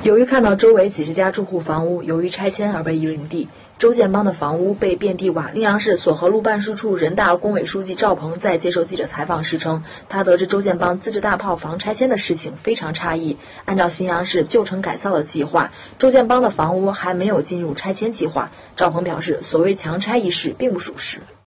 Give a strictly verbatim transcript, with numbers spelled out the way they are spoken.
由于看到周围几十家住户房屋由于拆迁而被夷为平地，周建邦的房屋被遍地瓦砾。荥阳市所河路办事处人大工委书记赵鹏在接受记者采访时称，他得知周建邦自制大炮房拆迁的事情非常诧异。按照荥阳市旧城改造的计划，周建邦的房屋还没有进入拆迁计划。赵鹏表示，所谓强拆一事并不属实。